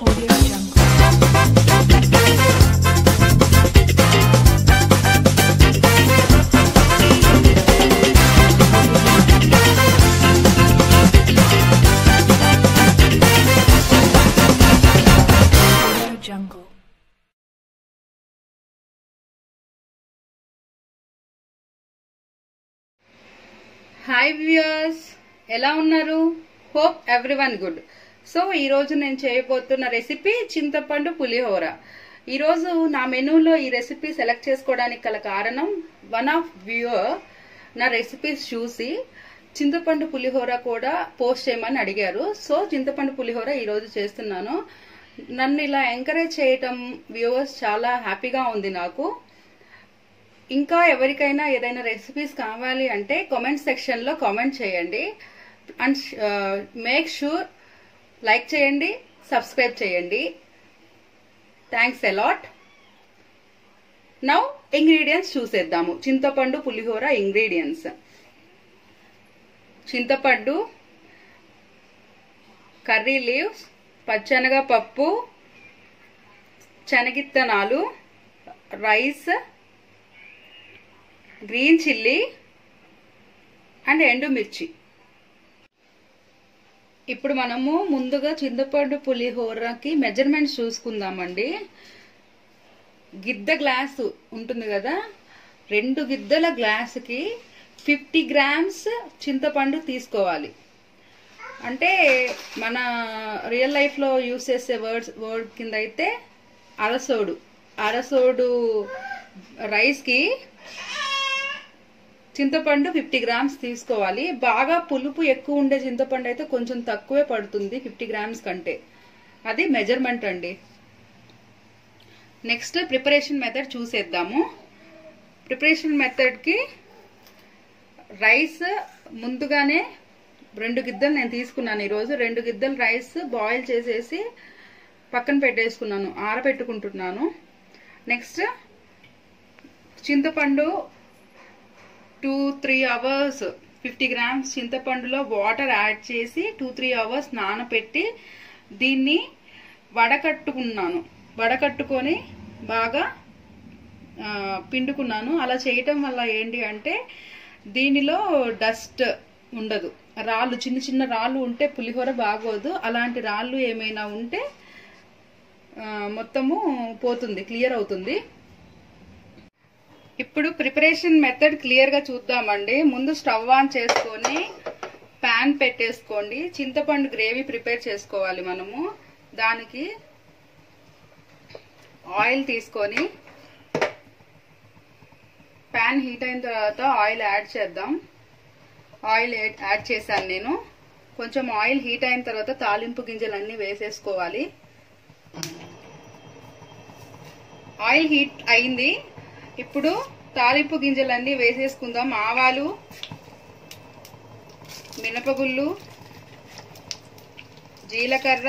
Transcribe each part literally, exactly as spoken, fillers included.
Audio Jungle. Audio Jungle. Hi viewers, ఎలా ఉన్నారు? Hope everyone good. So ఈరోజు నేను చేయబోతున్న రెసిపీ చింతపండు పులిహోర. ఈరోజు నా మెనూలో ఈ రెసిపీ సెలెక్ట్ చేసుకోవడానికి గల కారణం, వన్ ఆఫ్ వ్యూయర్ నా రెసిపీస్ చూసి చింతపండు పులిహోర కూడా పోస్ట్ చేయమని అడిగారు. సో చింతపండు పులిహోర ఈరోజు చేస్తున్నాను. నన్ను ఇలా ఎంకరేజ్ చేయటం వ్యూవర్స్ చాలా హ్యాపీగా ఉంది నాకు. ఇంకా ఎవరికైనా ఏదైనా రెసిపీస్ కావాలి అంటే కామెంట్ సెక్షన్ లో కామెంట్ చేయండి. అండ్ మేక్ షూర్ లైక్ చేయండి, సబ్స్క్రైబ్ చేయండి. Thanks a lot. నౌ ఇంగ్రీడియంట్స్ చూసేద్దాము. చింతపండు పులిహోర ఇంగ్రీడియంట్స్: చింతపండు, కర్రీ లీవ్స్, పచ్చెనగపప్పు, శనగిత్తనాలు, రైస్, గ్రీన్ చిల్లీ అండ్ ఎండుమిర్చి. ఇప్పుడు మనము ముందుగా చింతపండు పులిహోరకి మెజర్మెంట్స్ చూసుకుందామండి. గిద్ద గ్లాసు ఉంటుంది కదా, రెండు గిద్దల గ్లాసుకి ఫిఫ్టీ గ్రామ్స్ చింతపండు తీసుకోవాలి. అంటే మన రియల్ లైఫ్లో యూస్ చేసే వర్డ్స్ వర్డ్ కింద అయితే అరసోడు అరసోడు రైస్కి చింతపండు ఫిఫ్టీ గ్రామ్స్ తీసుకోవాలి. బాగా పులుపు ఎక్కువ ఉండే చింతపండు అయితే కొంచెం తక్కువే పడుతుంది ఫిఫ్టీ గ్రామ్స్ కంటే. అది మెజర్మెంట్ అండి. నెక్స్ట్ ప్రిపరేషన్ మెథడ్ చూసేద్దాము. ప్రిపరేషన్ మెథడ్కి రైస్ ముందుగానే రెండు గిద్దలు నేను తీసుకున్నాను ఈరోజు. రెండు గిద్దలు రైస్ బాయిల్ చేసేసి పక్కన పెట్టేసుకున్నాను, ఆరబెట్టుకుంటున్నాను. నెక్స్ట్ చింతపండు two three hours fifty grams చింతపండులో వాటర్ యాడ్ చేసి టూ త్రీ అవర్స్ నానబెట్టి దీన్ని వడకట్టుకున్నాను. వడకట్టుకొని బాగా పిండుకున్నాను. అలా చేయటం వల్ల ఏంటి అంటే దీనిలో డస్ట్ ఉండదు. రాళ్ళు, చిన్న చిన్న రాళ్ళు ఉంటే పులిహోర బాగోదు. అలాంటి రాళ్ళు ఏమైనా ఉంటే మొత్తము పోతుంది, క్లియర్ అవుతుంది. ఇప్పుడు ప్రిపరేషన్ మెథడ్ క్లియర్ గా చూద్దామండి. ముందు స్టవ్ ఆన్ చేసుకొని ప్యాన్ పెట్టేసుకోండి. చింతపండు గ్రేవీ ప్రిపేర్ చేసుకోవాలి మనము. దానికి ఆయిల్ తీసుకొని ప్యాన్ హీట్ అయిన తర్వాత ఆయిల్ యాడ్ చేద్దాం. ఆయిల్ యాడ్ చేశాను నేను. కొంచెం ఆయిల్ హీట్ అయిన తర్వాత తాలింపు గింజలన్నీ వేసేసుకోవాలి. ఆయిల్ హీట్ అయింది. ఇప్పుడు తాలింపు గింజలన్నీ వేసేసుకుందాం. ఆవాలు, మినపగుళ్ళు, జీలకర్ర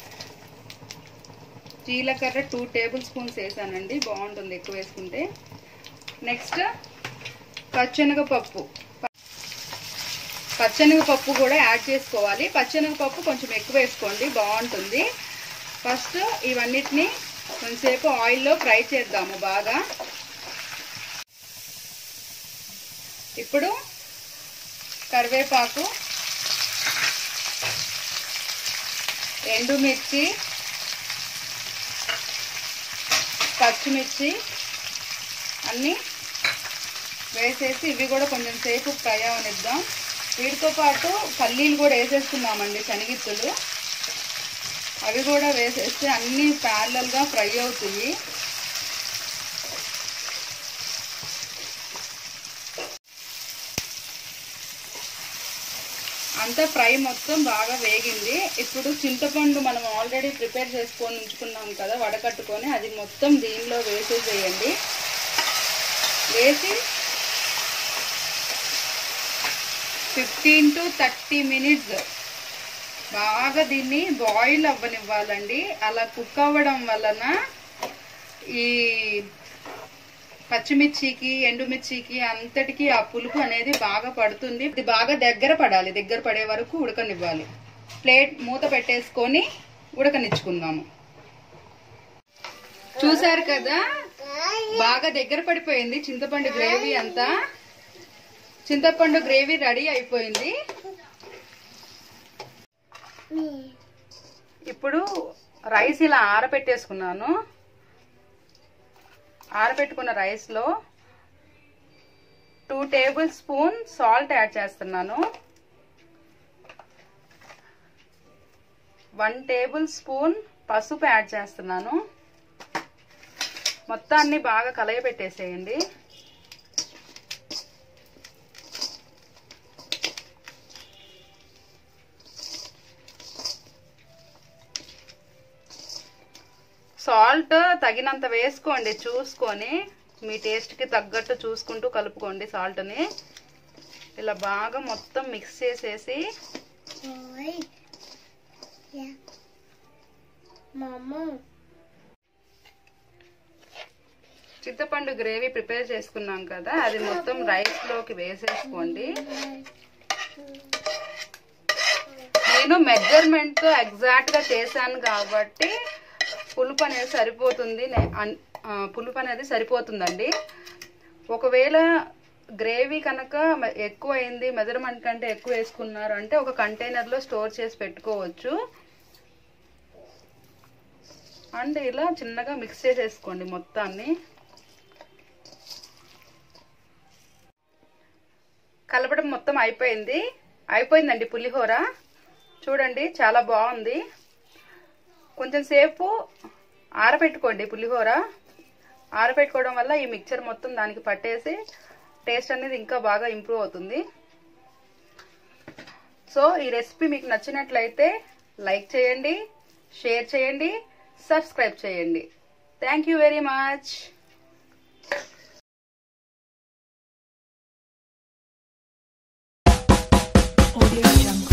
జీలకర్ర టూ టేబుల్ స్పూన్స్ వేసానండి, బాగుంటుంది ఎక్కువ వేసుకుంటే. నెక్స్ట్ పచ్చెనగపప్పు పచ్చెనగపప్పు కూడా యాడ్ చేసుకోవాలి. పచ్చెనగపప్పు కొంచెం ఎక్కువ వేసుకోండి, బాగుంటుంది. ఫస్ట్ ఇవన్నిటిని కొంచెంసేపు ఆయిల్లో ఫ్రై చేద్దాము బాగా. ఇప్పుడు కరివేపాకు, ఎండుమిర్చి, పచ్చిమిర్చి అన్నీ వేసేసి ఇవి కూడా కొంచెం సేపు ఫ్రై అవనిద్దాం. వీటితో పాటు పల్లీలు కూడా వేసేస్తున్నామండి, శనగిత్తులు. అవి కూడా వేసేస్తే అన్నీ ప్యారలల్గా ఫ్రై అవుతాయి. అంతా ఫ్రై మొత్తం బాగా వేగింది. ఇప్పుడు చింతపండు మనం ఆల్రెడీ ప్రిపేర్ చేసుకొని ఉంచుకున్నాం కదా వడకట్టుకొని, అది మొత్తం దీనిలో వేసేసేయండి. వేసి ఫిఫ్టీన్ టు థర్టీ మినిట్స్ బాగా దీన్ని బాయిల్ అవ్వనివ్వాలండి. అలా కుక్ అవ్వడం వలన ఈ పచ్చిమిర్చికి, ఎండుమిర్చికి అంతటికి ఆ పులుపు అనేది బాగా పడుతుంది. ఇది బాగా దగ్గర పడాలి, దగ్గర పడే వరకు ఉడకనివ్వాలి. ప్లేట్ మూత పెట్టేసుకొని ఉడకనిచ్చుకుందాము. చూసారు కదా, బాగా దగ్గర పడిపోయింది చింతపండు గ్రేవీ అంతా. చింతపండు గ్రేవీ రెడీ అయిపోయింది. ఇప్పుడు రైస్ ఇలా ఆరబెట్టేసుకున్నాను. ఆరబెట్టుకున్న రైస్ లో two tablespoon salt add చేస్తున్నాను. వన్ టేబుల్ స్పూన్ పసుపు యాడ్ చేస్తున్నాను. మొత్తాన్ని బాగా కలయబెట్టేసేయండి. సాల్ట్ తగినంత వేసుకోండి, చూసుకొని మీ టేస్ట్కి తగ్గట్టు చూసుకుంటూ కలుపుకోండి. సాల్ట్ని ఇలా బాగా మొత్తం మిక్స్ చేసేసి చింతపండు గ్రేవీ ప్రిపేర్ చేసుకున్నాం కదా, అది మొత్తం రైస్ లోకి వేసేసుకోండి. నేను మెజర్మెంట్ తో ఎగ్జాక్ట్ గా చేశాను కాబట్టి పులుపు అనేది సరిపోతుంది పులుపు అనేది సరిపోతుందండి. ఒకవేళ గ్రేవీ కనుక ఎక్కువ అయింది, మెజర్మెంట్ కంటే ఎక్కువ వేసుకున్నారు అంటే ఒక కంటైనర్ లో స్టోర్ చేసి పెట్టుకోవచ్చు. అండ్ ఇలా చిన్నగా మిక్స్ చేసేసుకోండి మొత్తాన్ని. కలపడం మొత్తం అయిపోయింది అయిపోయిందండి పులిహోర. చూడండి చాలా బాగుంది. కొంచెం సేపు ఆరబెట్టుకోండి పులిహోర. ఆరబెట్టుకోవడం వల్ల ఈ మిక్చర్ మొత్తం దానికి పట్టేసి టేస్ట్ అనేది ఇంకా బాగా ఇంప్రూవ్ అవుతుంది. సో ఈ రెసిపీ మీకు నచ్చినట్లయితే లైక్ చేయండి, షేర్ చేయండి, సబ్స్క్రైబ్ చేయండి. Thank you very much. Audio Jungle.